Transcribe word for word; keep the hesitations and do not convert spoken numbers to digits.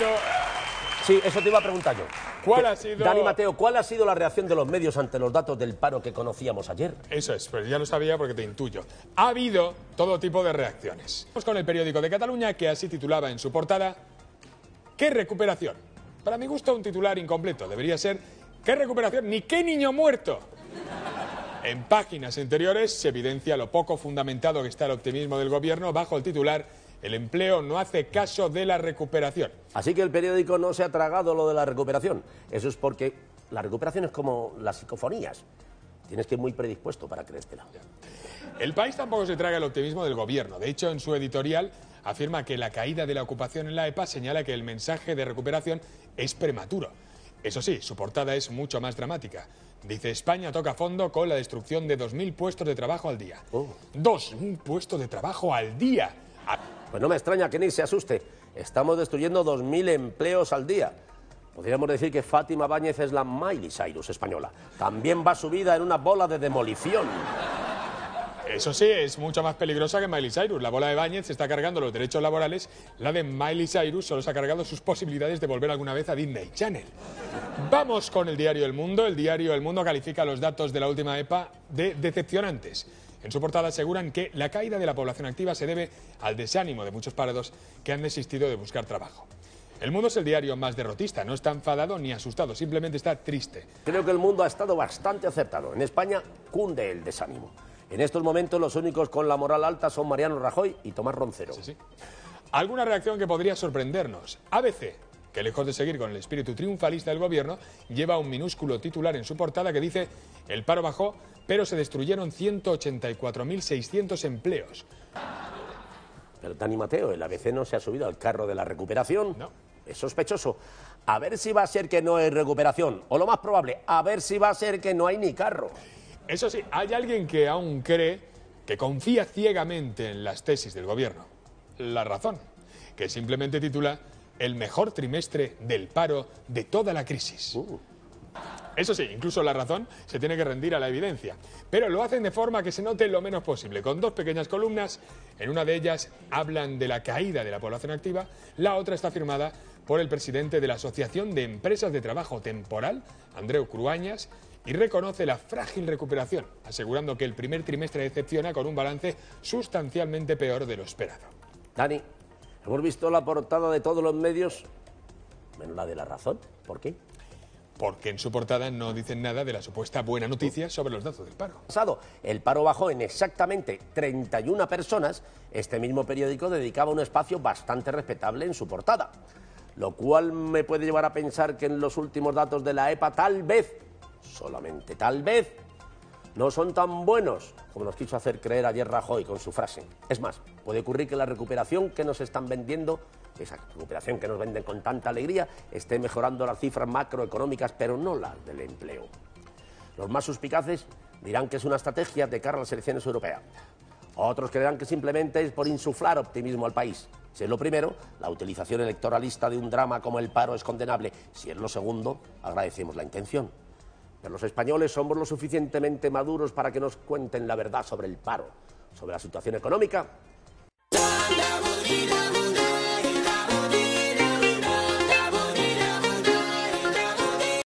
sido... Sí, eso te iba a preguntar yo. ¿Cuál ha sido...? Dani Mateo, ¿cuál ha sido la reacción de los medios ante los datos del paro que conocíamos ayer? Eso es, pues ya lo sabía porque te intuyo. Ha habido todo tipo de reacciones. Vamos con el periódico de Cataluña, que así titulaba en su portada: ¿qué recuperación? Para mi gusto, un titular incompleto. Debería ser: ¿qué recuperación? ¡Ni qué niño muerto! En páginas anteriores se evidencia lo poco fundamentado que está el optimismo del gobierno bajo el titular: el empleo no hace caso de la recuperación. Así que el periódico no se ha tragado lo de la recuperación. Eso es porque la recuperación es como las psicofonías. Tienes que ir muy predispuesto para creértela. El País tampoco se traga el optimismo del gobierno. De hecho, en su editorial afirma que la caída de la ocupación en la E P A señala que el mensaje de recuperación es prematuro. Eso sí, su portada es mucho más dramática. Dice: España toca fondo con la destrucción de dos mil puestos de trabajo al día. Oh. dos mil puestos de trabajo al día. Pues no me extraña que ni se asuste. Estamos destruyendo dos mil empleos al día. Podríamos decir que Fátima Báñez es la Miley Cyrus española. También va subida en una bola de demolición. Eso sí, es mucho más peligrosa que Miley Cyrus. La bola de Báñez se está cargando los derechos laborales. La de Miley Cyrus solo se ha cargado sus posibilidades de volver alguna vez a Disney Channel. Vamos con el diario El Mundo. El diario El Mundo califica los datos de la última E P A de decepcionantes. En su portada aseguran que la caída de la población activa se debe al desánimo de muchos parados que han desistido de buscar trabajo. El Mundo es el diario más derrotista. No está enfadado ni asustado, simplemente está triste. Creo que El Mundo ha estado bastante acertado. En España cunde el desánimo. En estos momentos los únicos con la moral alta son Mariano Rajoy y Tomás Roncero. Sí, sí. Alguna reacción que podría sorprendernos. A B C, que lejos de seguir con el espíritu triunfalista del gobierno, lleva un minúsculo titular en su portada que dice: el paro bajó, pero se destruyeron ciento ochenta y cuatro mil seiscientos empleos. Pero Dani Mateo, el A B C no se ha subido al carro de la recuperación. No. Es sospechoso. A ver si va a ser que no hay recuperación. O lo más probable, a ver si va a ser que no hay ni carro. Eso sí, hay alguien que aún cree, que confía ciegamente en las tesis del gobierno. La Razón, que simplemente titula: el mejor trimestre del paro de toda la crisis. Uh. Eso sí, incluso La Razón se tiene que rendir a la evidencia, pero lo hacen de forma que se note lo menos posible, con dos pequeñas columnas. En una de ellas hablan de la caída de la población activa, la otra está firmada por el presidente de la Asociación de Empresas de Trabajo Temporal, Andreu Cruañas, y reconoce la frágil recuperación, asegurando que el primer trimestre decepciona con un balance sustancialmente peor de lo esperado. Dani, hemos visto la portada de todos los medios, menos la de La Razón. ¿Por qué? Porque en su portada no dicen nada de la supuesta buena noticia sobre los datos del paro. Pasado, el paro bajó en exactamente treinta y una personas. Este mismo periódico dedicaba un espacio bastante respetable en su portada, lo cual me puede llevar a pensar que en los últimos datos de la E P A tal vez, solamente tal vez, no son tan buenos como nos quiso hacer creer ayer Rajoy con su frase. Es más, puede ocurrir que la recuperación que nos están vendiendo, esa recuperación que nos venden con tanta alegría, esté mejorando las cifras macroeconómicas, pero no las del empleo. Los más suspicaces dirán que es una estrategia de cara a las elecciones europeas. Otros creerán que simplemente es por insuflar optimismo al país. Si es lo primero, la utilización electoralista de un drama como el paro es condenable. Si es lo segundo, agradecemos la intención. Pero los españoles somos lo suficientemente maduros para que nos cuenten la verdad sobre el paro, sobre la situación económica